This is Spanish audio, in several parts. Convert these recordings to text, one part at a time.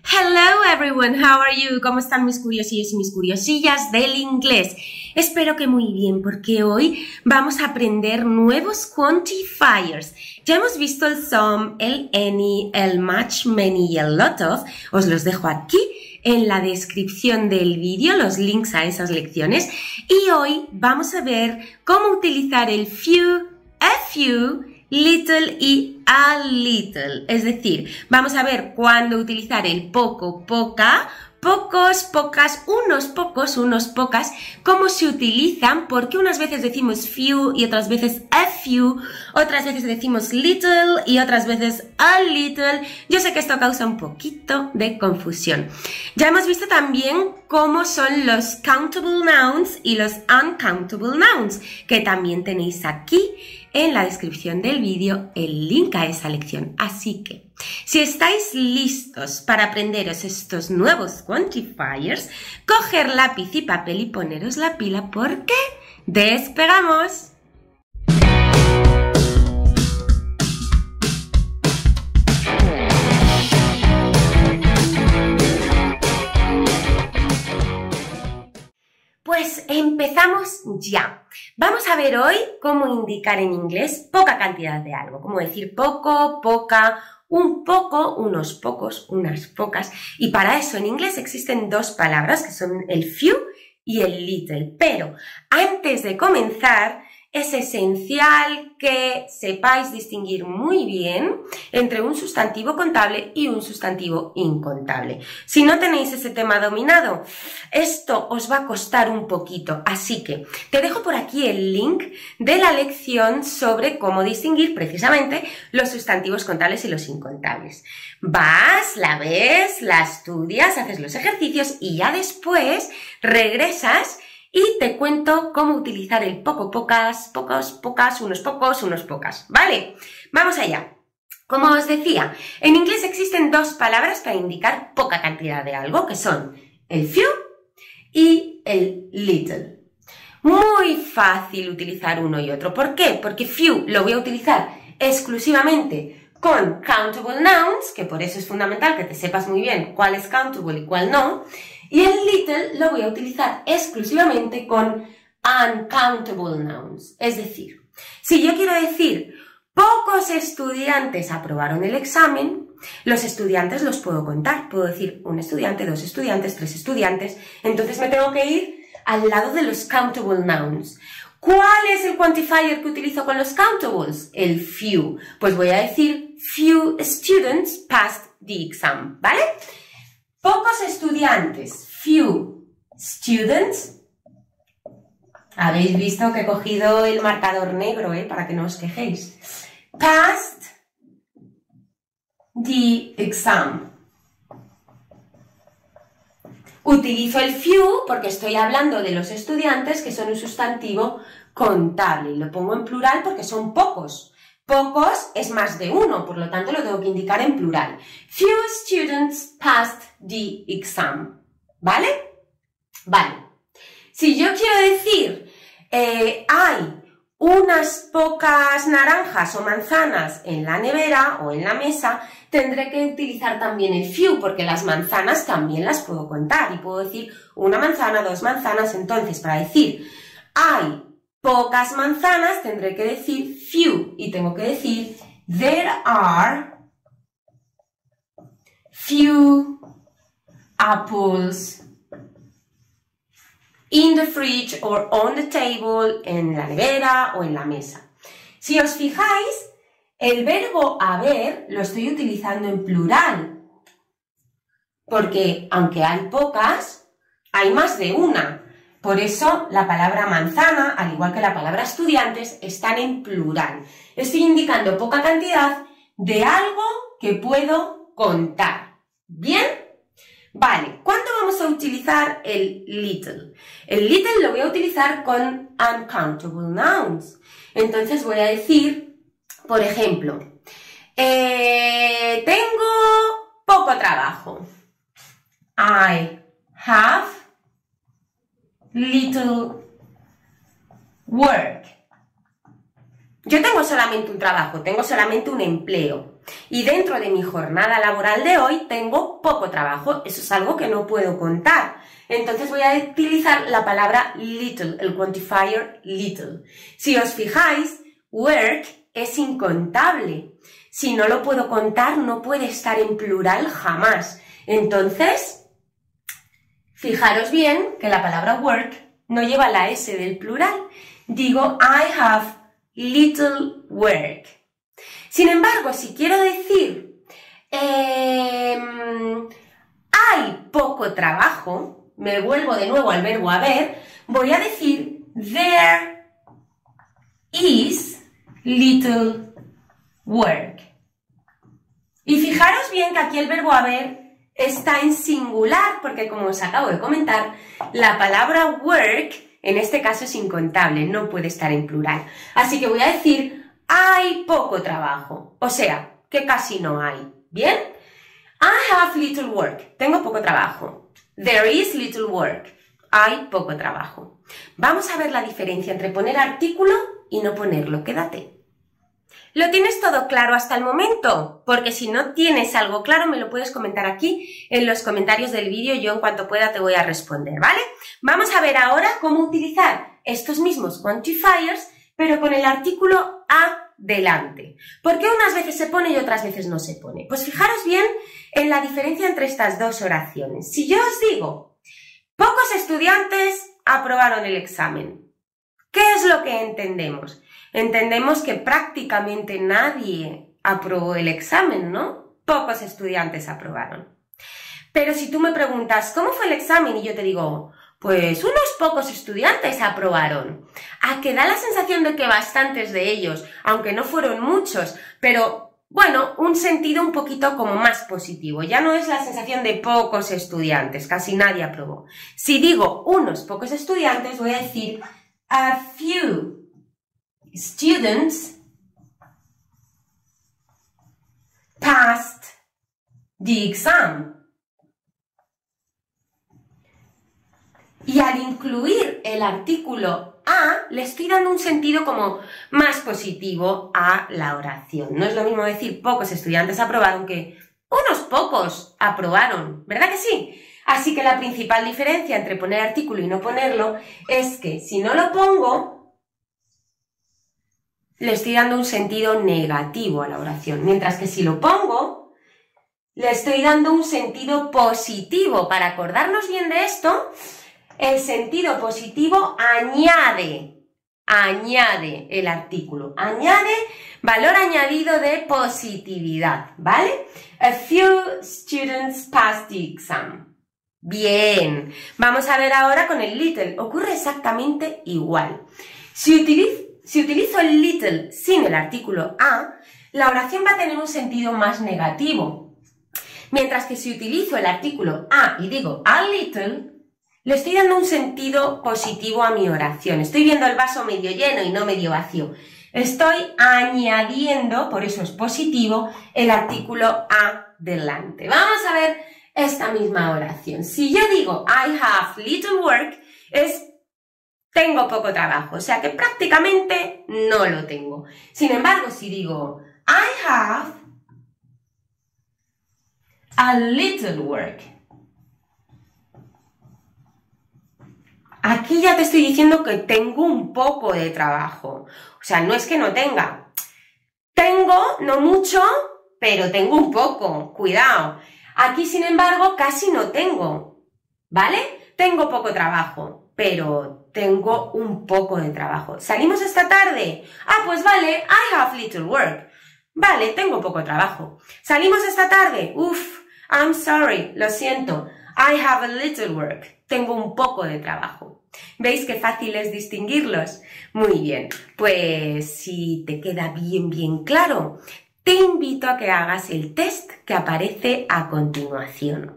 Hello everyone, how are you? ¿Cómo están mis curiosillos y mis curiosillas del inglés? Espero que muy bien, porque hoy vamos a aprender nuevos quantifiers. Ya hemos visto el some, el any, el much, many y el lot of. Os los dejo aquí en la descripción del vídeo, los links a esas lecciones. Y hoy vamos a ver cómo utilizar el few, a few, little y a little. Es decir, vamos a ver cuándo utilizar el poco, poca, pocos, pocas, unos pocos, unos pocas, cómo se utilizan, porque unas veces decimos few y otras veces a few, otras veces decimos little y otras veces a little. Yo sé que esto causa un poquito de confusión. Ya hemos visto también cómo son los countable nouns y los uncountable nouns, que también tenéis aquí en la descripción del vídeo el link a esa lección. Así que, si estáis listos para aprenderos estos nuevos quantifiers, coger lápiz y papel y poneros la pila porque ¡despegamos! Pues empezamos ya. Vamos a ver hoy cómo indicar en inglés poca cantidad de algo. Cómo decir poco, poca, un poco, unos pocos, unas pocas. Y para eso en inglés existen dos palabras que son el few y el little. Pero antes de comenzar, es esencial que sepáis distinguir muy bien entre un sustantivo contable y un sustantivo incontable. Si no tenéis ese tema dominado, esto os va a costar un poquito. Así que te dejo por aquí el link de la lección sobre cómo distinguir precisamente los sustantivos contables y los incontables. Vas, la ves, la estudias, haces los ejercicios y ya después regresas y te cuento cómo utilizar el poco, pocas, pocos, pocas, unos pocos, unos pocas, ¿vale? Vamos allá. Como os decía, en inglés existen dos palabras para indicar poca cantidad de algo, que son el few y el little. Muy fácil utilizar uno y otro. ¿Por qué? Porque few lo voy a utilizar exclusivamente con countable nouns, que por eso es fundamental que te sepas muy bien cuál es countable y cuál no. Y el little lo voy a utilizar exclusivamente con uncountable nouns. Es decir, si yo quiero decir pocos estudiantes aprobaron el examen, los estudiantes los puedo contar. Puedo decir un estudiante, dos estudiantes, tres estudiantes. Entonces me tengo que ir al lado de los countable nouns. ¿Cuál es el quantifier que utilizo con los countables? El few. Pues voy a decir few students passed the exam, ¿vale? Pocos estudiantes, few students. Habéis visto que he cogido el marcador negro, para que no os quejéis. Passed the exam. Utilizo el few porque estoy hablando de los estudiantes, que son un sustantivo contable. Y lo pongo en plural porque son pocos. Pocos es más de uno, por lo tanto lo tengo que indicar en plural. Few students passed the exam. ¿Vale? Vale. Si yo quiero decir hay unas pocas naranjas o manzanas en la nevera o en la mesa, tendré que utilizar también el few, porque las manzanas también las puedo contar. Y puedo decir una manzana, dos manzanas. Entonces, para decir hay pocas manzanas, tendré que decir few. Y tengo que decir there are few apples in the fridge or on the table, en la nevera o en la mesa. Si os fijáis, el verbo haber lo estoy utilizando en plural, porque aunque hay pocas, hay más de una. Por eso la palabra manzana, al igual que la palabra estudiantes, están en plural. Estoy indicando poca cantidad de algo que puedo contar. ¿Bien? Vale, ¿cuándo vamos a utilizar el little? El little lo voy a utilizar con uncountable nouns. Entonces voy a decir, por ejemplo, tengo poco trabajo. I have little work. Yo tengo solamente un trabajo, tengo solamente un empleo. Y dentro de mi jornada laboral de hoy tengo poco trabajo. Eso es algo que no puedo contar. Entonces voy a utilizar la palabra little, el quantifier little. Si os fijáis, work es incontable. Si no lo puedo contar, no puede estar en plural jamás. Entonces, fijaros bien que la palabra work no lleva la S del plural. Digo, I have little work. Sin embargo, si quiero decir hay poco trabajo, me vuelvo de nuevo al verbo haber, voy a decir there is little work. Y fijaros bien que aquí el verbo haber está en singular, porque como os acabo de comentar, la palabra work en este caso es incontable, no puede estar en plural. Así que voy a decir hay poco trabajo, o sea, que casi no hay. ¿Bien? I have little work, tengo poco trabajo. There is little work, hay poco trabajo. Vamos a ver la diferencia entre poner artículo y no ponerlo, quédate. ¿Lo tienes todo claro hasta el momento? Porque si no tienes algo claro me lo puedes comentar aquí en los comentarios del vídeo, yo en cuanto pueda te voy a responder, ¿vale? Vamos a ver ahora cómo utilizar estos mismos quantifiers, pero con el artículo a delante. ¿Por qué unas veces se pone y otras veces no se pone? Pues fijaros bien en la diferencia entre estas dos oraciones. Si yo os digo, pocos estudiantes aprobaron el examen, ¿qué es lo que entendemos? Entendemos que prácticamente nadie aprobó el examen, ¿no? Pocos estudiantes aprobaron. Pero si tú me preguntas, ¿cómo fue el examen? Y yo te digo, pues unos pocos estudiantes aprobaron. A que da la sensación de que bastantes de ellos, aunque no fueron muchos, pero bueno, un sentido un poquito como más positivo. Ya no es la sensación de pocos estudiantes, casi nadie aprobó. Si digo unos pocos estudiantes, voy a decir a few students passed the exam. Y al incluir el artículo a, le estoy dando un sentido como más positivo a la oración. No es lo mismo decir pocos estudiantes aprobaron que unos pocos aprobaron, ¿verdad que sí? Así que la principal diferencia entre poner artículo y no ponerlo es que si no lo pongo, le estoy dando un sentido negativo a la oración, mientras que si lo pongo, le estoy dando un sentido positivo. Para acordarnos bien de esto, el sentido positivo añade el artículo, añade valor añadido de positividad, ¿vale? A few students passed the exam. Bien, vamos a ver ahora con el little, ocurre exactamente igual. Si utilizo el little sin el artículo a, la oración va a tener un sentido más negativo. Mientras que si utilizo el artículo a y digo a little, le estoy dando un sentido positivo a mi oración. Estoy viendo el vaso medio lleno y no medio vacío. Estoy añadiendo, por eso es positivo, el artículo a delante. Vamos a ver esta misma oración. Si yo digo I have little work, es tengo poco trabajo, o sea que prácticamente no lo tengo. Sin embargo, si digo I have a little work, aquí ya te estoy diciendo que tengo un poco de trabajo. O sea, no es que no tenga. Tengo, no mucho, pero tengo un poco. Cuidado. Aquí, sin embargo, casi no tengo. ¿Vale? Tengo poco trabajo, pero tengo un poco de trabajo. ¿Salimos esta tarde? Ah, pues vale, I have little work. Vale, tengo poco trabajo. ¿Salimos esta tarde? Uf, I'm sorry, lo siento. I have a little work. Tengo un poco de trabajo. ¿Veis qué fácil es distinguirlos? Muy bien, pues si te queda bien claro, te invito a que hagas el test que aparece a continuación.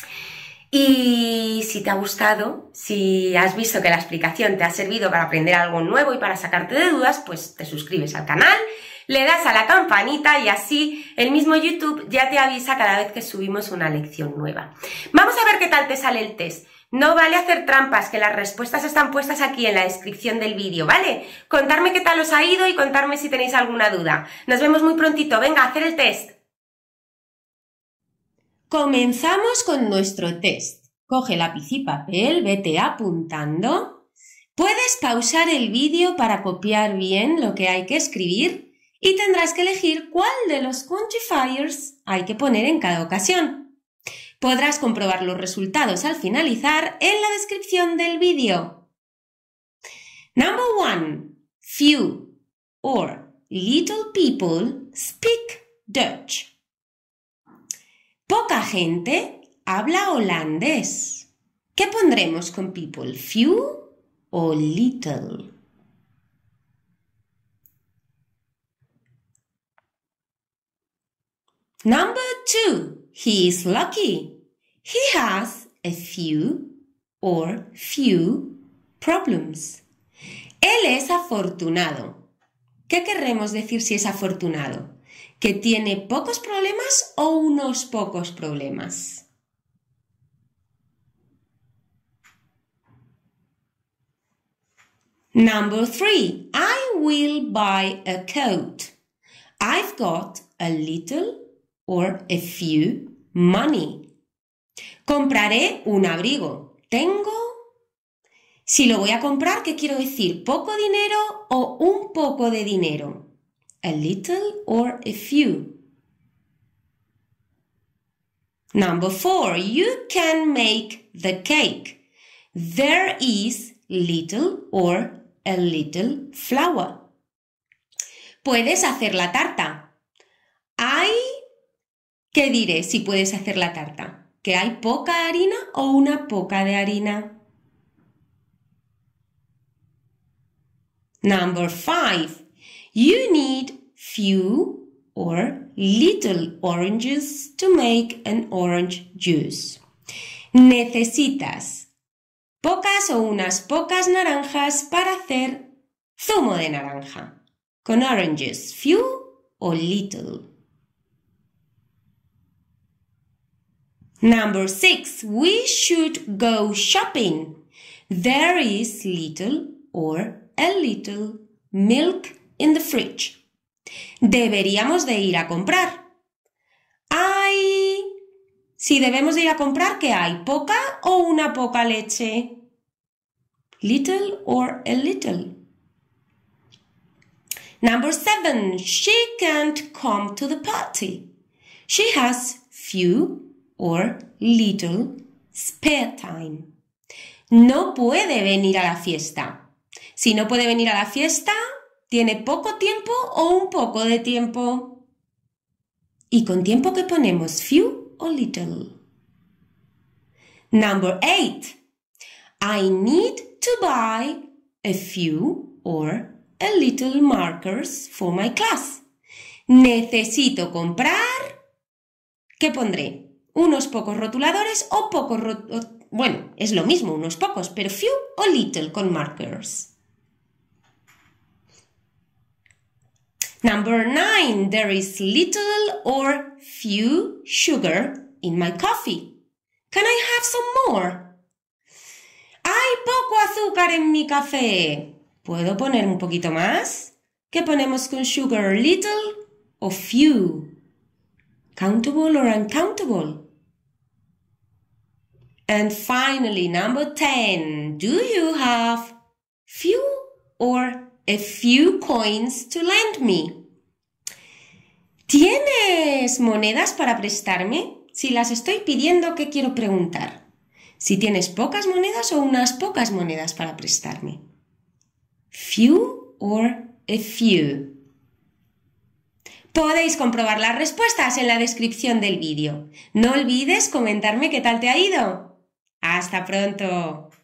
Y si te ha gustado, si has visto que la explicación te ha servido para aprender algo nuevo y para sacarte de dudas, pues te suscribes al canal, le das a la campanita y así el mismo YouTube ya te avisa cada vez que subimos una lección nueva. Vamos a ver qué tal te sale el test. No vale hacer trampas, que las respuestas están puestas aquí en la descripción del vídeo, ¿vale? Contarme qué tal os ha ido y contarme si tenéis alguna duda. Nos vemos muy prontito. Venga, a hacer el test. Comenzamos con nuestro test. Coge lápiz y papel, vete apuntando. Puedes pausar el vídeo para copiar bien lo que hay que escribir y tendrás que elegir cuál de los quantifiers hay que poner en cada ocasión. Podrás comprobar los resultados al finalizar en la descripción del vídeo. Number 1. Few or little people speak Dutch. Poca gente habla holandés. ¿Qué pondremos con people? ¿Few o little? Number 2. He is lucky. He has a few or few problems. Él es afortunado. ¿Qué querremos decir si es afortunado? ¿Que tiene pocos problemas o unos pocos problemas? Number 3. I will buy a coat. I've got a little or a few money. Compraré un abrigo. Tengo... Si lo voy a comprar, ¿qué quiero decir? ¿Poco dinero o un poco de dinero? A little or a few. Number 4. You can make the cake. There is little or a little flour. Puedes hacer la tarta. Hay... ¿Qué diré si puedes hacer la tarta? ¿Que hay poca harina o una poca de harina? Number 5. You need few or little oranges to make an orange juice. Necesitas pocas o unas pocas naranjas para hacer zumo de naranja. Con oranges, few o little. Number 6. We should go shopping. There is little or a little milk in the fridge. Deberíamos de ir a comprar. Si debemos de ir a comprar, ¿qué hay? ¿Poca o una poca leche? Little or a little. Number 7. She can't come to the party. She has few or little spare time. No puede venir a la fiesta. Si no puede venir a la fiesta, ¿tiene poco tiempo o un poco de tiempo? ¿Y con tiempo qué ponemos? ¿Few o little? Number 8. I need to buy a few or a little markers for my class. Necesito comprar... ¿Qué pondré? ¿Unos pocos rotuladores o pocos Bueno, es lo mismo, unos pocos, pero few o little con markers. Number 9. There is little or few sugar in my coffee. Can I have some more? Hay poco azúcar en mi café. ¿Puedo poner un poquito más? ¿Qué ponemos con sugar? Little o few? Countable or uncountable? And finally, number 10. Do you have few or a few coins to lend me? ¿Tienes monedas para prestarme? Si las estoy pidiendo, ¿qué quiero preguntar? Si tienes pocas monedas o unas pocas monedas para prestarme. Few or a few. Podéis comprobar las respuestas en la descripción del vídeo. No olvides comentarme qué tal te ha ido. ¡Hasta pronto!